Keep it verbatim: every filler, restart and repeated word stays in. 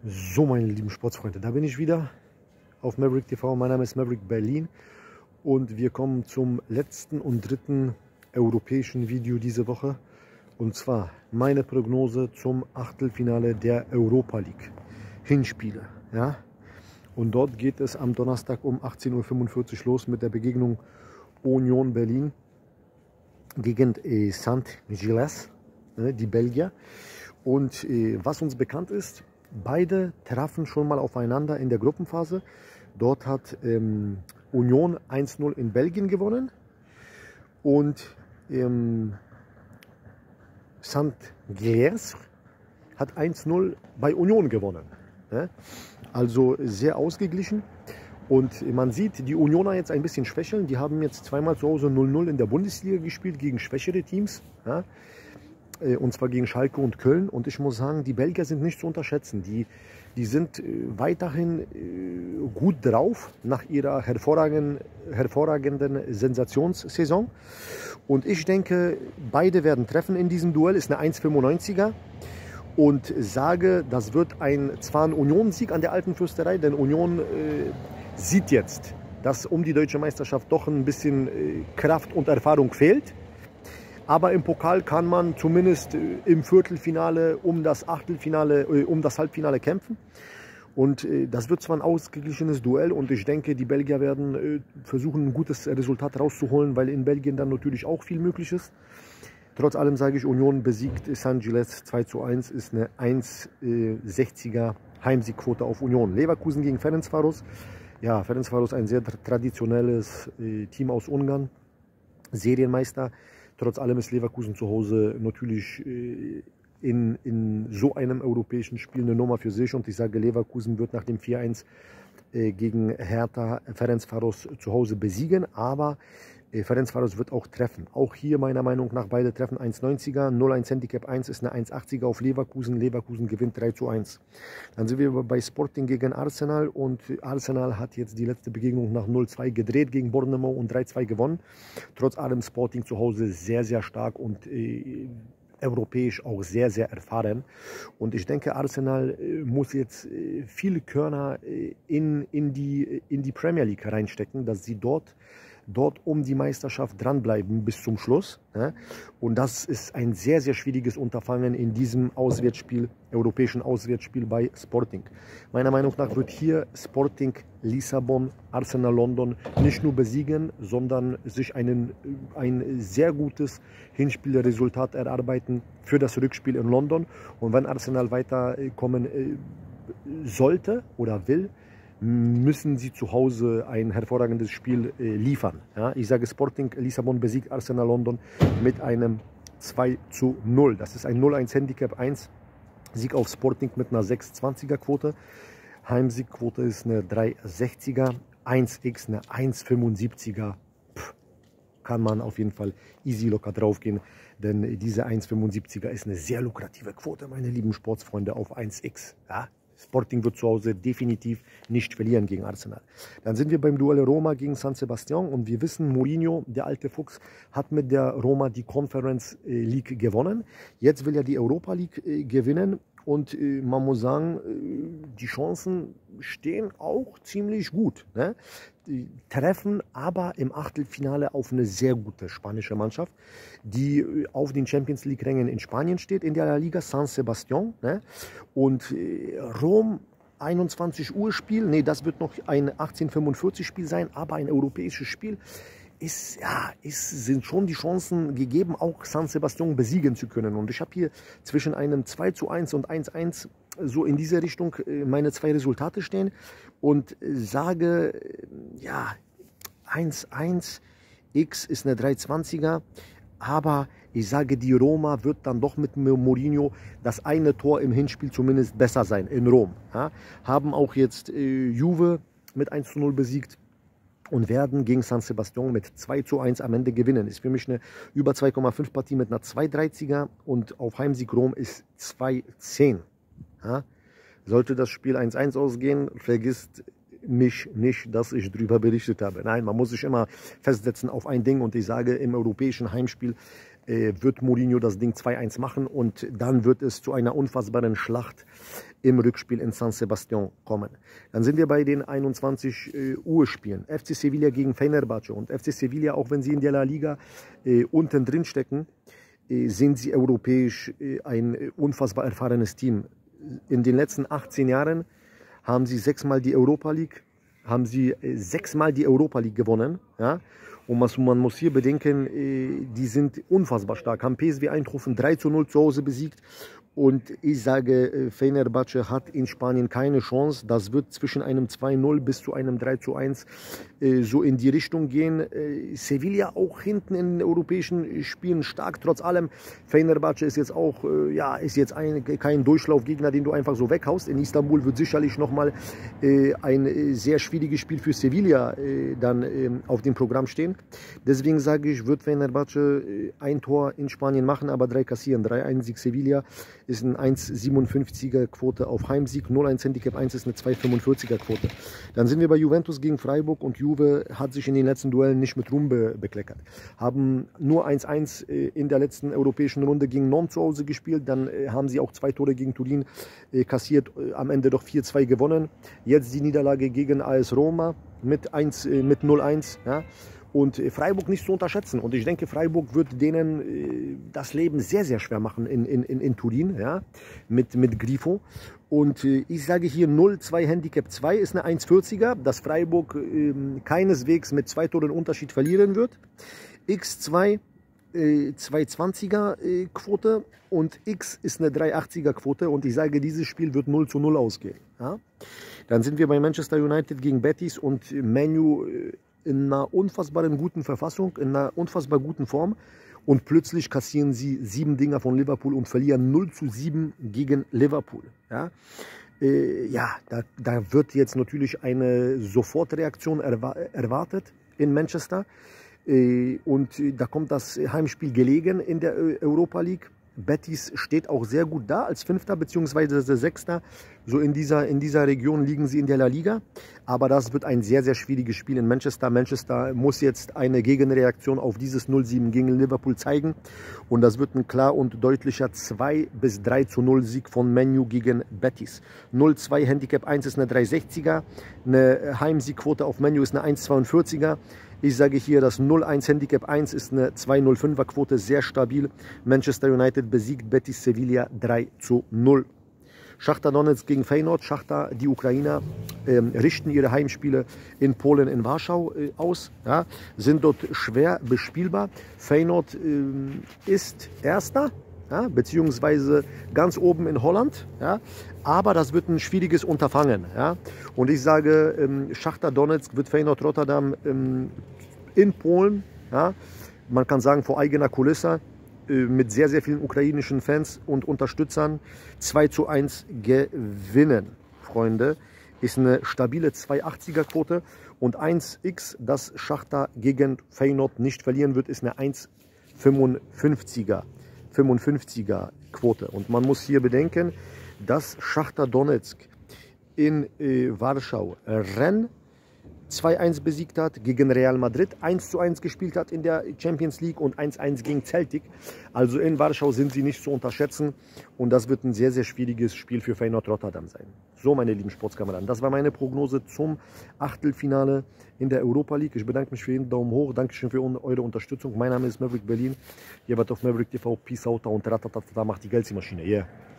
So, meine lieben Sportsfreunde, da bin ich wieder auf Maverick T V. Mein Name ist Maverick Berlin und wir kommen zum letzten und dritten europäischen Video diese Woche. Und zwar meine Prognose zum Achtelfinale der Europa League Hinspiele. Ja? Und dort geht es am Donnerstag um achtzehn Uhr fünfundvierzig los mit der Begegnung Union Berlin gegen äh, Saint-Gilles, ne, die Belgier. Und äh, was uns bekannt ist, beide trafen schon mal aufeinander in der Gruppenphase. Dort hat ähm, Union eins null in Belgien gewonnen und ähm, Saint-Gilles hat eins null bei Union gewonnen. Ne? Also sehr ausgeglichen. Und man sieht die Unioner jetzt ein bisschen schwächeln. Die haben jetzt zweimal zu Hause null null in der Bundesliga gespielt gegen schwächere Teams. Ja? Und zwar gegen Schalke und Köln. Und ich muss sagen, die Belgier sind nicht zu unterschätzen. Die, die sind weiterhin gut drauf nach ihrer hervorragenden, hervorragenden Sensationssaison. Und ich denke, beide werden treffen in diesem Duell. Ist eine eins fünfundneunziger. Und sage, das wird ein, zwar ein Union-Sieg an der Alten Fürsterei, denn Union äh, sieht jetzt, dass um die deutsche Meisterschaft doch ein bisschen äh, Kraft und Erfahrung fehlt. Aber im Pokal kann man zumindest äh, im Viertelfinale um das Achtelfinale, äh, um das Halbfinale kämpfen. Und äh, das wird zwar ein ausgeglichenes Duell und ich denke, die Belgier werden äh, versuchen, ein gutes Resultat rauszuholen, weil in Belgien dann natürlich auch viel möglich ist. Trotz allem sage ich, Union besiegt Saint-Gilles zwei zu eins, ist eine eins sechziger Heimsiegquote auf Union. Leverkusen gegen Ferencváros. Ja, Ferencváros ein sehr traditionelles äh, Team aus Ungarn, Serienmeister. Trotz allem ist Leverkusen zu Hause natürlich äh, in, in so einem europäischen Spiel eine Nummer für sich. Und ich sage, Leverkusen wird nach dem vier eins äh, gegen Hertha Ferencváros zu Hause besiegen. Aber Ferencváros wird auch treffen. Auch hier meiner Meinung nach beide treffen eins neunziger, null eins Handicap eins ist eine eins achtziger auf Leverkusen. Leverkusen gewinnt drei zu eins. Dann sind wir bei Sporting gegen Arsenal und Arsenal hat jetzt die letzte Begegnung nach null zwei gedreht gegen Bournemouth und drei zwei gewonnen. Trotz allem Sporting zu Hause sehr, sehr stark und äh, europäisch auch sehr, sehr erfahren. Und ich denke, Arsenal äh, muss jetzt äh, viele Körner äh, in, in, die, in die Premier League reinstecken, dass sie dort dort um die Meisterschaft dranbleiben bis zum Schluss. Ne? Und das ist ein sehr, sehr schwieriges Unterfangen in diesem Auswärtsspiel, europäischen Auswärtsspiel bei Sporting. Meiner Meinung nach wird hier Sporting Lissabon, Arsenal London nicht nur besiegen, sondern sich einen, ein sehr gutes Hinspielresultat erarbeiten für das Rückspiel in London. Und wenn Arsenal weiterkommen sollte oder will, müssen sie zu Hause ein hervorragendes Spiel äh, liefern. Ja, ich sage, Sporting Lissabon besiegt Arsenal London mit einem zwei zu null. Das ist ein null eins Handicap eins. Sieg auf Sporting mit einer sechs zwanziger Quote. Heimsiegquote ist eine drei sechziger. eins x eine eins fünfundsiebziger. Pff, kann man auf jeden Fall easy locker draufgehen. Denn diese eins fünfundsiebziger ist eine sehr lukrative Quote, meine lieben Sportsfreunde, auf eins x. Ja? Sporting wird zu Hause definitiv nicht verlieren gegen Arsenal. Dann sind wir beim Duell Roma gegen San Sebastian und wir wissen, Mourinho, der alte Fuchs, hat mit der Roma die Conference League gewonnen. Jetzt will er die Europa League gewinnen und man muss sagen, die Chancen stehen auch ziemlich gut. Ne? Die treffen aber im Achtelfinale auf eine sehr gute spanische Mannschaft, die auf den Champions League Rängen in Spanien steht, in der Liga San Sebastian. Ne? Und Rom, einundzwanzig Uhr Spiel, nee, das wird noch ein achtzehn fünfundvierzig Spiel sein, aber ein europäisches Spiel. Ist, ja, ist, sind schon die Chancen gegeben, auch San Sebastian besiegen zu können. Und ich habe hier zwischen einem zwei zu eins und eins eins so in diese Richtung meine zwei Resultate stehen und sage, ja, eins eins x ist eine drei zwanziger, aber ich sage, die Roma wird dann doch mit Mourinho das eine Tor im Hinspiel zumindest besser sein in Rom. Ja, haben auch jetzt äh, Juve mit eins zu null besiegt und werden gegen San Sebastian mit zwei zu eins am Ende gewinnen. Ist für mich eine über zwei Komma fünf Partie mit einer zwei dreiziger und auf Heimsieg Rom ist zwei zehn. Ja? Sollte das Spiel eins eins ausgehen, vergisst mich nicht, dass ich darüber berichtet habe. Nein, man muss sich immer festsetzen auf ein Ding und ich sage, im europäischen Heimspiel äh, wird Mourinho das Ding zwei eins machen und dann wird es zu einer unfassbaren Schlacht im Rückspiel in San Sebastian kommen. Dann sind wir bei den einundzwanzig Uhr Spielen. F C Sevilla gegen Fenerbahce. Und F C Sevilla, auch wenn sie in der La Liga äh, unten drin stecken, äh, sind sie europäisch äh, ein äh, unfassbar erfahrenes Team. In den letzten achtzehn Jahren haben sie sechsmal die Europa League, haben sie äh, sechsmal die Europa League gewonnen. Ja? Und was, man muss hier bedenken, äh, die sind unfassbar stark. Haben P S V Eindhoven drei zu null zu Hause besiegt. Und ich sage, Fenerbahce hat in Spanien keine Chance. Das wird zwischen einem zwei null bis zu einem drei zu eins äh, so in die Richtung gehen. Äh, Sevilla auch hinten in den europäischen Spielen stark. Trotz allem, Fenerbahce ist jetzt auch äh, ja, ist jetzt ein, kein Durchlaufgegner, den du einfach so weghaust. In Istanbul wird sicherlich nochmal äh, ein äh, sehr schwieriges Spiel für Sevilla äh, dann äh, auf dem Programm stehen. Deswegen sage ich, wird Fenerbahce äh, ein Tor in Spanien machen, aber drei kassieren. drei eins Sieg Sevilla. Ist ein eins Komma siebenundfünfziger Quote auf Heimsieg, null eins Handicap eins ist eine zwei Komma fünfundvierziger Quote. Dann sind wir bei Juventus gegen Freiburg und Juve hat sich in den letzten Duellen nicht mit Ruhm be bekleckert. Haben nur eins eins in der letzten europäischen Runde gegen Nantes zu Hause gespielt, dann haben sie auch zwei Tore gegen Turin kassiert, am Ende doch vier zwei gewonnen. Jetzt die Niederlage gegen A S Roma mit, mit null eins. Ja. Und Freiburg nicht zu unterschätzen. Und ich denke, Freiburg wird denen äh, das Leben sehr, sehr schwer machen in, in, in, in Turin, ja, mit, mit Grifo. Und äh, ich sage hier null zwei Handicap zwei ist eine eins vierziger, dass Freiburg äh, keineswegs mit zwei Toren Unterschied verlieren wird. X zwei äh, zwei zwanziger äh, Quote und X ist eine drei achtziger Quote. Und ich sage, dieses Spiel wird null zu null ausgehen. Ja. Dann sind wir bei Manchester United gegen Betis und Man U äh, in einer unfassbaren guten Verfassung, in einer unfassbar guten Form. Und plötzlich kassieren sie sieben Dinger von Liverpool und verlieren null zu sieben gegen Liverpool. Ja, äh, ja da, da wird jetzt natürlich eine Sofortreaktion erwa erwartet in Manchester. Äh, und da kommt das Heimspiel gelegen in der Europa League. Betis steht auch sehr gut da als Fünfter bzw. Sechster. So in dieser, in dieser Region liegen sie in der La Liga. Aber das wird ein sehr, sehr schwieriges Spiel in Manchester. Manchester muss jetzt eine Gegenreaktion auf dieses null sieben gegen Liverpool zeigen. Und das wird ein klar und deutlicher zwei bis drei zu null Sieg von Man U gegen Betis. null zwei Handicap eins ist eine drei sechziger. Eine Heimsiegquote auf Man U ist eine eins zweiundvierziger. Ich sage hier, das null eins Handicap eins ist eine zwei null fünfer Quote, sehr stabil. Manchester United besiegt Betis Sevilla drei zu null. Schachtar Donetsk gegen Feyenoord. Schachtar, die Ukrainer, ähm, richten ihre Heimspiele in Polen, in Warschau äh, aus. Ja, sind dort schwer bespielbar. Feyenoord ähm, ist Erster, ja, beziehungsweise ganz oben in Holland. Ja, aber das wird ein schwieriges Unterfangen. Ja. Und ich sage, ähm, Schachtar Donetsk wird Feyenoord Rotterdam ähm, in Polen, ja, man kann sagen vor eigener Kulisse, mit sehr, sehr vielen ukrainischen Fans und Unterstützern zwei zu eins gewinnen, Freunde. Ist eine stabile zwei achtziger Quote und eins X, das Schachtar gegen Feyenoord nicht verlieren wird, ist eine eins fünfundfünfziger Quote. Und man muss hier bedenken, dass Schachtar Donetsk in äh, Warschau Rennes zwei eins besiegt hat, gegen Real Madrid eins zu eins gespielt hat in der Champions League und eins eins gegen Celtic. Also in Warschau sind sie nicht zu unterschätzen und das wird ein sehr, sehr schwieriges Spiel für Feyenoord Rotterdam sein. So, meine lieben Sportskameraden, das war meine Prognose zum Achtelfinale in der Europa League. Ich bedanke mich für jeden Daumen hoch, Dankeschön für eure Unterstützung. Mein Name ist Maverick Berlin, ihr wart auf Maverick T V, Peace out und ratatata macht die Geldmaschine, yeah.